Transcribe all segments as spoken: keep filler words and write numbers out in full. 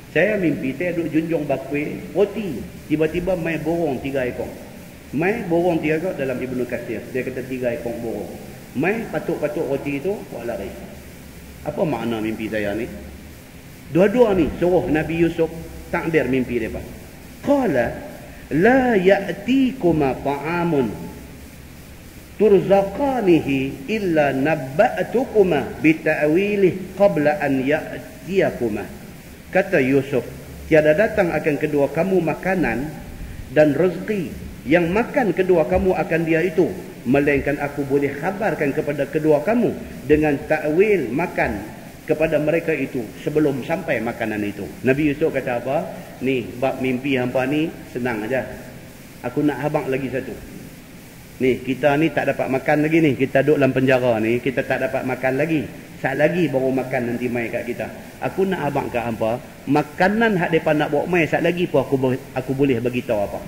Saya mimpi saya duduk junjung bakwe roti, tiba-tiba mai borong tiga ekor. Mai borong tiga ekor dalam Ibnu Katsir. Dia kata tiga ekor borong. Mai patuk-patuk roti itu buat lari. Apa makna mimpi saya ni? Dua-dua ni suruh Nabi Yusuf takbir mimpi depa. Qala la ya'tikuma ta'amun turzaqanihi illa nabba'tukuma bita'wilih qabla an ya'tiyakuma. Kata Yusuf, tiada datang akan kedua kamu makanan dan rezeki yang makan kedua kamu akan dia itu, melainkan aku boleh khabarkan kepada kedua kamu dengan takwil makan kepada mereka itu sebelum sampai makanan itu. Nabi Yusuf kata apa? Ni bab mimpi hampa ni senang aja. Aku nak habaq lagi satu. Ni kita ni tak dapat makan lagi ni, kita duduk dalam penjara ni, kita tak dapat makan lagi. Sat lagi baru makan nanti mai kat kita. Aku nak abang kat hampa, makanan hak depa nak bawa mai sat lagi pun aku aku boleh bagi tahu apa.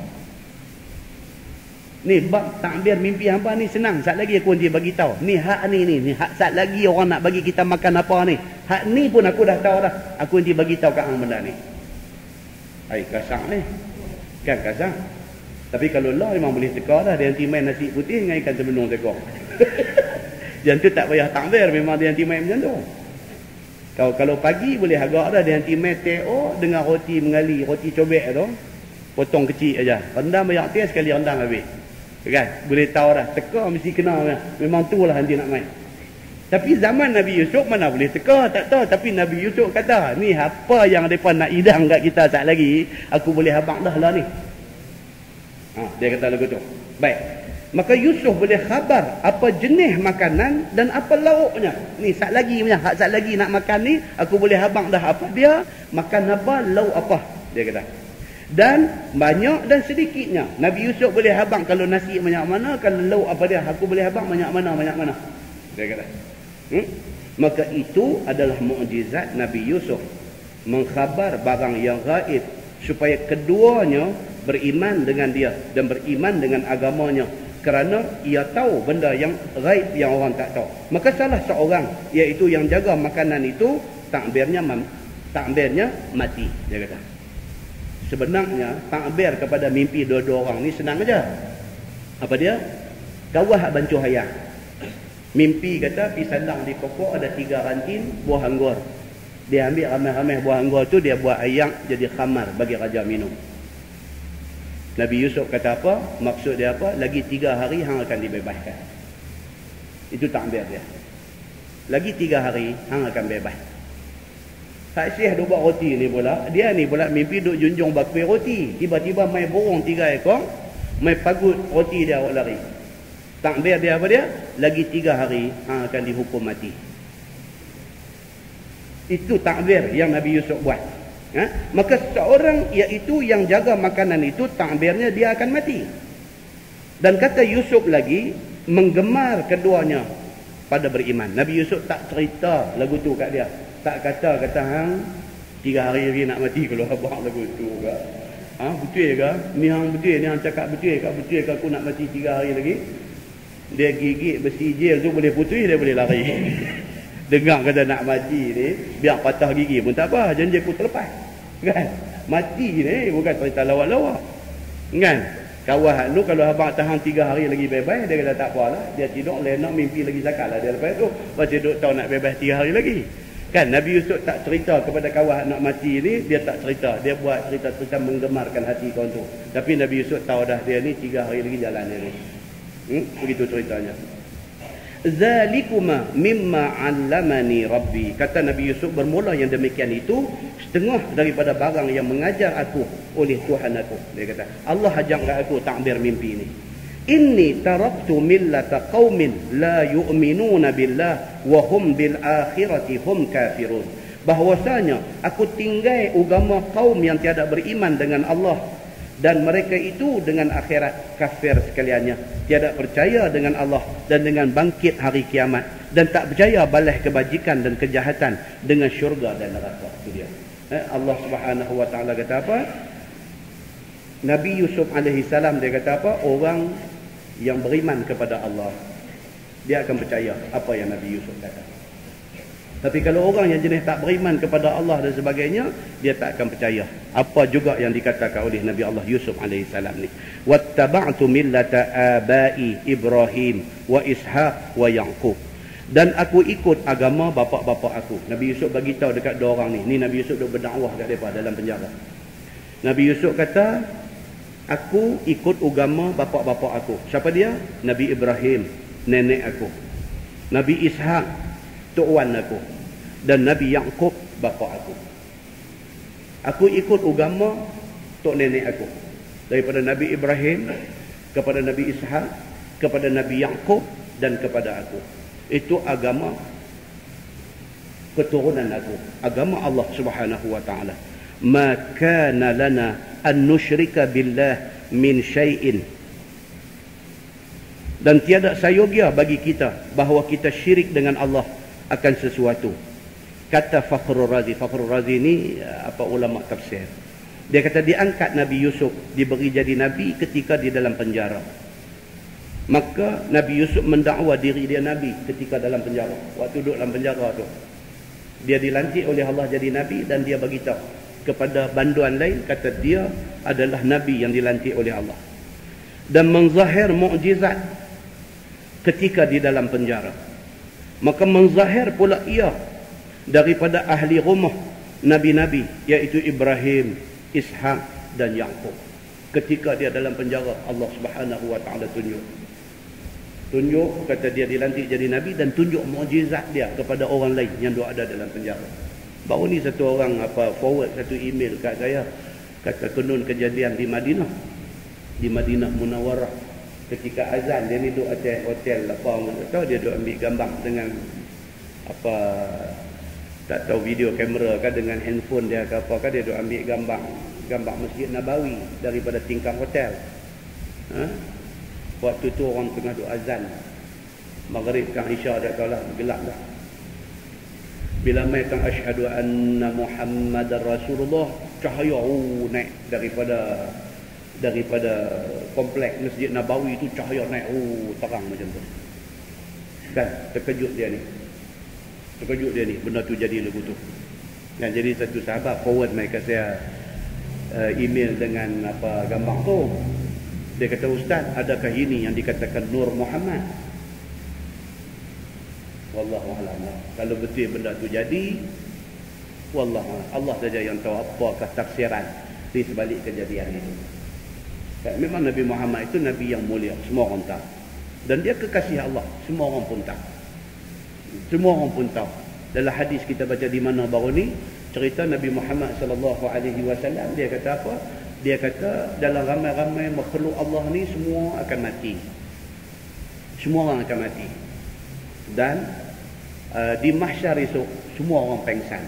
Ni bab takbir mimpi hampa ni senang, sat lagi aku nanti bagi tahu. Ni hak ni ni, ni hak sat lagi orang nak bagi kita makan apa ni. Hak ni pun aku dah tahu dah. Aku nanti bagi tahu kat hang benda ni. Ai kasar ni. Kan kasar. Tapi kalau lah memang boleh teka dah, dia nanti main nasi putih dengan ikan terbenung teka. Yang tu tak payah takbir, memang dia nanti main macam tu. Kalau kalau pagi boleh agak dah, dia nanti main teo dengan roti mengali, roti cobek tu, potong kecil aja. Rendam banyak teh sekali rendam habis. Kan? Boleh tahu dah, teka mesti kena, memang tu lah nanti nak main. Tapi zaman Nabi Yusuf mana boleh teka, tak tahu. Tapi Nabi Yusuf kata, ni apa yang mereka nak idam kat kita saat lagi, aku boleh habaq dah lah ni. Ha, dia kata lagu tu. Baik. Maka Yusuf boleh khabar apa jenis makanan dan apa lauknya. Ni sat lagi punya, hak sat lagi nak makan ni, aku boleh habaq dah apa dia, makan apa, lauk apa, dia kata. Dan banyak dan sedikitnya. Nabi Yusuf boleh habaq kalau nasi banyak mana, kalau lauk apa dia, aku boleh habaq banyak mana, banyak mana. Dia kata. Hmm? Maka itu adalah mukjizat Nabi Yusuf, mengkhabar barang yang gaib supaya keduanya beriman dengan dia dan beriman dengan agamanya, kerana ia tahu benda yang gaib yang orang tak tahu. Maka salah seorang, iaitu yang jaga makanan itu, takbirnya takbirnya mati, dia kata. Sebenarnya takbir kepada mimpi dua-dua orang ni senang aja. Apa dia? Kawah bancuh hayang. Mimpi kata pi sandang di pokok ada tiga ranting buah anggur. Dia ambil ramai-ramai buah anggur tu, dia buat ayak jadi khamar bagi raja minum. Nabi Yusuf kata apa? Maksud dia apa? Lagi tiga hari hang akan dibebaskan. Itu takbir dia. Lagi tiga hari hang akan bebas. Hak Syekh duk buat roti ni pula, dia ni pula mimpi duk junjung bakwe roti. Tiba-tiba mai borong tiga ekor, mai pagut roti dia awak lari. Takbir dia apa dia? Lagi tiga hari hang akan dihukum mati. Itu takbir yang Nabi Yusuf buat. Ha? Maka seorang iaitu yang jaga makanan itu, takbirnya dia akan mati. Dan kata Yusuf lagi, menggemar keduanya pada beriman. Nabi Yusuf tak cerita lagu tu kat dia. Tak kata, kata hang tiga hari lagi nak mati kalau abang lagu tu ke. Ha, betul ke? Ni hang betul, ni hang cakap betul ke? Betul ke aku nak mati tiga hari lagi? Dia gigit besi jel tu boleh putus, dia boleh lari. Dengar kata nak mati ni, biar patah gigi pun tak apa, janji aku terlepas. Kan? Mati ni bukan cerita lawak-lawak. Kan? Kawah lu kalau abang tahan tiga hari lagi bebas, dia kata tak apalah, dia tidur lenak mimpi lagi zakat lah dia lepas tu. Lepas duduk tahu nak bebas tiga hari lagi. Kan Nabi Yusuf tak cerita kepada kawah nak mati ni, dia tak cerita. Dia buat cerita-cerita menggemarkan hati kawan tu. Tapi Nabi Yusuf tahu dah dia ni tiga hari lagi jalan dia ni. Hmm? Begitu ceritanya. Zalikuma mimma 'allamani rabbi. Kata Nabi Yusuf, bermula yang demikian itu setengah daripada barang yang mengajar aku oleh Tuhan aku. Dia kata, Allah ajar kat aku takbir mimpi ni. Inni taraktu millata qaumin la yu'minuna billah wa hum bil akhirati hum kafirun. Bahwasanya aku tinggal agama kaum yang tiada beriman dengan Allah dan mereka itu dengan akhirat kafir sekaliannya, tiada percaya dengan Allah dan dengan bangkit hari kiamat, dan tak percaya balas kebajikan dan kejahatan dengan syurga dan neraka. Itu dia. Eh, Allah Subhanahu wa taala kata apa? Nabi Yusuf alaihi salam dia kata apa? Orang yang beriman kepada Allah, dia akan percaya apa yang Nabi Yusuf kata. Tapi kalau orang yang jenis tak beriman kepada Allah dan sebagainya, dia tak akan percaya apa juga yang dikatakan oleh Nabi Allah Yusuf alaihi salam ni. Wattaba'tu millata abai Ibrahim wa Ishaq wa Yaqub. Dan aku ikut agama bapa-bapa aku. Nabi Yusuf bagi tahu dekat dua orang ni. Ni Nabi Yusuf duk berdakwah kat depa dalam penjara. Nabi Yusuf kata, aku ikut agama bapa-bapa aku. Siapa dia? Nabi Ibrahim, nenek aku. Nabi Ishaq, tok wan aku. Dan Nabi Yaqub, bapa aku. Aku ikut agama tok nenek aku. Daripada Nabi Ibrahim kepada Nabi Ishaq, kepada Nabi Yaqub dan kepada aku. Itu agama keturunan aku, agama Allah Subhanahu wa taala. Ma kana lana an nusyrika billah min syai'in. Dan tiada sayogia bagi kita bahawa kita syirik dengan Allah akan sesuatu. Kata Fakhrul Razi, Fakhrul Razi ni apa ulama tafsir. Dia kata diangkat Nabi Yusuf, diberi jadi nabi ketika di dalam penjara. Maka Nabi Yusuf mendakwa diri dia nabi ketika dalam penjara. Waktu duduk dalam penjara tu, dia dilantik oleh Allah jadi nabi dan dia bagi tahu kepada banduan lain, kata dia adalah nabi yang dilantik oleh Allah. Dan menzahir mukjizat ketika di dalam penjara. Maka menzahir pula ia daripada ahli rumah nabi-nabi, iaitu Ibrahim, Ishaq dan Yaqub. Ketika dia dalam penjara, Allah Subhanahu wa taala tunjuk tunjuk kata dia dilantik jadi nabi dan tunjuk mukjizat dia kepada orang lain yang duk ada dalam penjara. Baru ni satu orang apa forward satu email kat saya, kata konon kejadian di Madinah, di Madinah Munawwarah, ketika azan dia ni duk atas hotel apa tahu, dia duk ambil gambar dengan apa tak tahu video kamera kan, dengan handphone dia ke apa kan, dia duk ambil gambar gambar Masjid Nabawi daripada tingkap hotel. Ha? Waktu tu orang tengah duk azan maghrib kan isya dah tahu lah, gelap dah. Bila mai kan asyhadu anna Muhammadar Rasulullah, cahaya oh, naik daripada daripada kompleks Masjid Nabawi tu, cahaya naik oh, terang macam tu. Kan terkejut dia ni. Terkejut dia ni, benda tu jadi lagu tu. Dan jadi satu sahabat forward mai kat saya uh, email dengan apa gambar tu. Dia kata, Ustaz, adakah ini yang dikatakan Nur Muhammad? Wallahualam. Kalau betul benda tu jadi, wallahualam, Allah saja yang tahu apakah tafsiran di sebalik kejadian itu. Memang Nabi Muhammad itu Nabi yang mulia, semua orang tahu. Dan dia kekasih Allah, semua orang pun tahu. Semua orang pun tahu. Dalam hadis kita baca di mana baru ni, cerita Nabi Muhammad sallallahu alaihi wasallam, dia kata apa? Dia kata dalam ramai-ramai makhluk Allah ni semua akan mati. Semua orang akan mati. Dan uh, di mahsyar esok semua orang pengsan.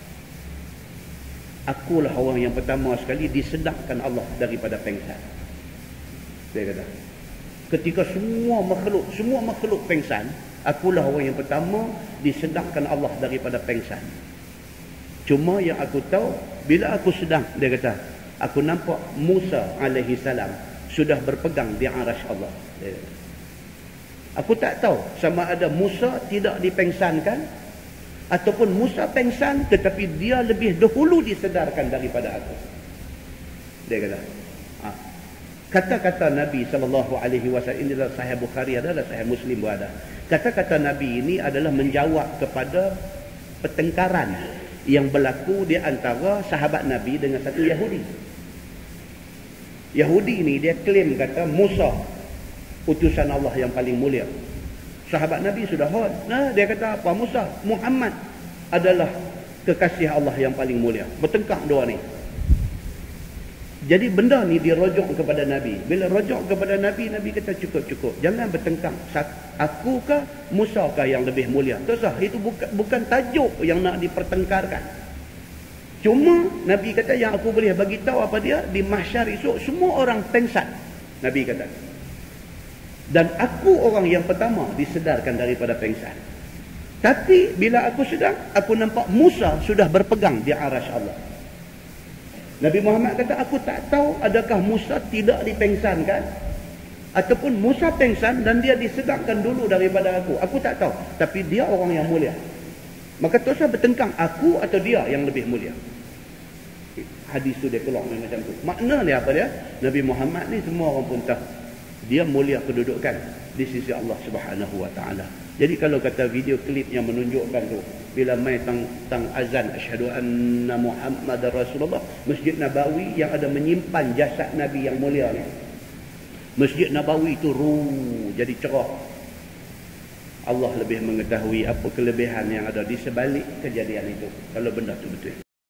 Akulah orang yang pertama sekali disedakkan Allah daripada pengsan. Dia kata, ketika semua makhluk semua makhluk pengsan, akulah orang yang pertama disedakkan Allah daripada pengsan. Cuma yang aku tahu, bila aku sedang, dia kata, aku nampak Musa alaihi salam sudah berpegang di arasy Allah. Aku tak tahu sama ada Musa tidak dipengsankan ataupun Musa pengsan tetapi dia lebih dahulu disedarkan daripada aku. Dia kata. Ha. Kata-kata Nabi sallallahu alaihi wasallam ini adalah Sahih Bukhari, adalah Sahih Muslim ada. Kata-kata Nabi ini adalah menjawab kepada pertengkaran yang berlaku di antara sahabat Nabi dengan satu Yahudi. Yahudi ni dia klaim kata Musa utusan Allah yang paling mulia. Sahabat Nabi sudah hot. Nah, dia kata apa? Musa, Muhammad adalah kekasih Allah yang paling mulia. Bertengkar dua ni. Jadi benda ni dirujuk kepada Nabi. Bila rujuk kepada Nabi, Nabi kata cukup-cukup. Jangan bertengkar. Aku kah, Musa kah yang lebih mulia? Terusah, itu bukan, bukan tajuk yang nak dipertengkarkan. Cuma Nabi kata yang aku boleh bagi tahu apa dia, di mahsyar esok semua orang pengsan. Nabi kata. Dan aku orang yang pertama disedarkan daripada pengsan. Tapi bila aku sedang, aku nampak Musa sudah berpegang di arasy Allah. Nabi Muhammad kata, aku tak tahu adakah Musa tidak dipengsankan ataupun Musa pengsan dan dia disedarkan dulu daripada aku. Aku tak tahu. Tapi dia orang yang mulia. Maka tak usah bertengkang aku atau dia yang lebih mulia. Hadis tu dia keluar macam tu. Makna dia apa dia? Nabi Muhammad ni semua orang pun tahu dia mulia kedudukan di sisi Allah Subhanahu Wa Taala. Jadi kalau kata video klip yang menunjukkan tu bila mai tang tang azan asyhadu anna Muhammadar Rasulullah, Masjid Nabawi yang ada menyimpan jasad Nabi yang mulia ni. Masjid Nabawi itu ru jadi cerah. Allah lebih mengetahui apa kelebihan yang ada di sebalik kejadian itu kalau benda tu betul.